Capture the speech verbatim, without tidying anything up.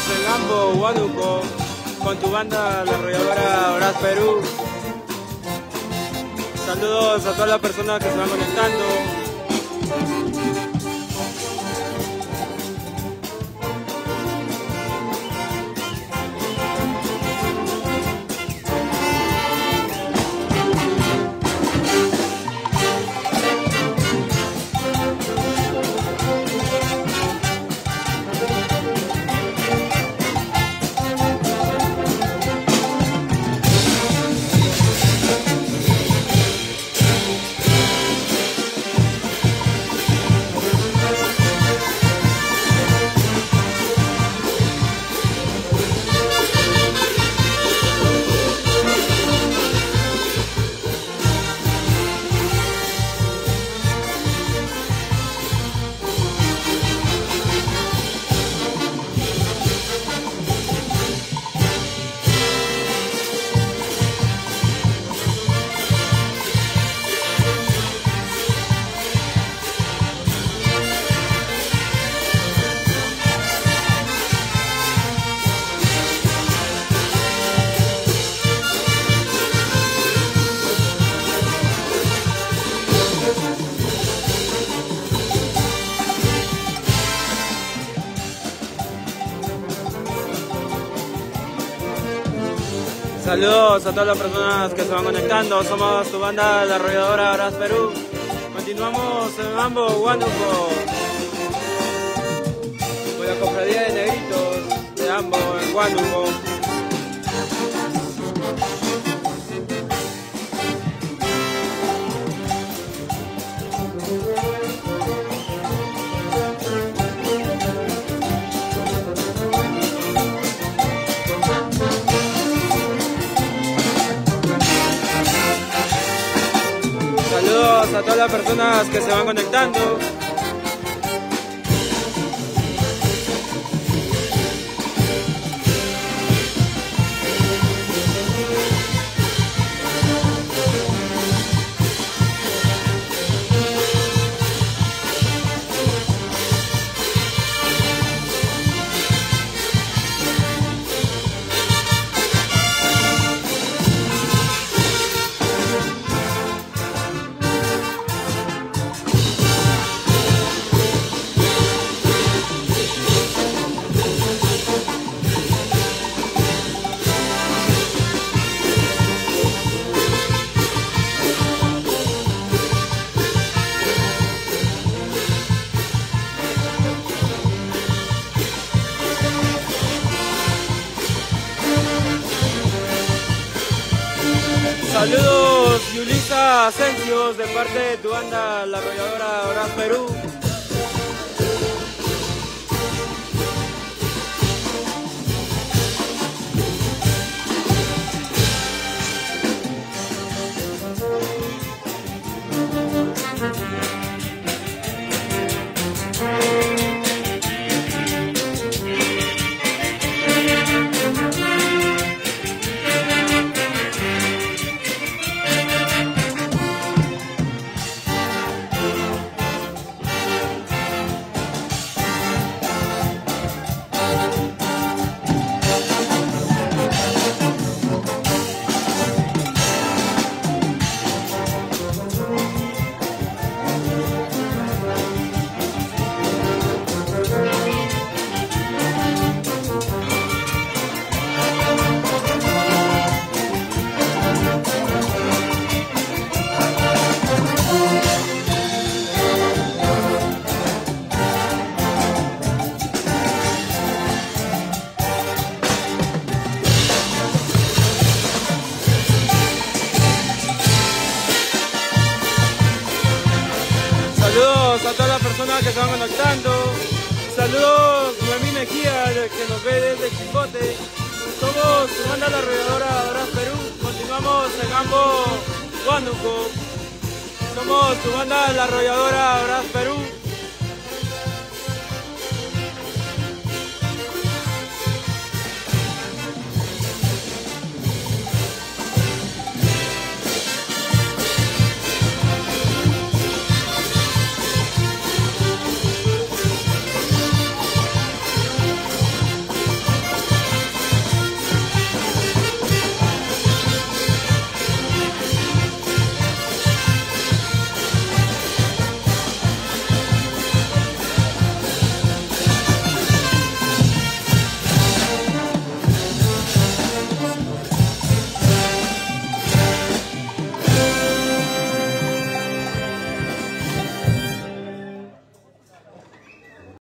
en Ambo, Huánuco, con tu banda, la arrolladora Brás Perú. Saludos a todas las personas que se van conectando. Saludos a todas las personas que se van conectando. Somos tu banda, la arrolladora Brás Perú. Continuamos en Ambo, Huánuco, con la cofradía de negritos de Ambo, en Huánuco. Saludos a todas las personas que se van conectando. Saludos, Yulisa Asensios, de parte de tu banda, la arrolladora Brás Perú. Saludos a todas las personas que se van conectando. Saludos a Noemí Mejía, que nos ve desde Chicote. Somos tu banda, la arrolladora Brás Perú. Continuamos en Ambo, Huánuco. Somos tu banda, la arrolladora Brás Perú.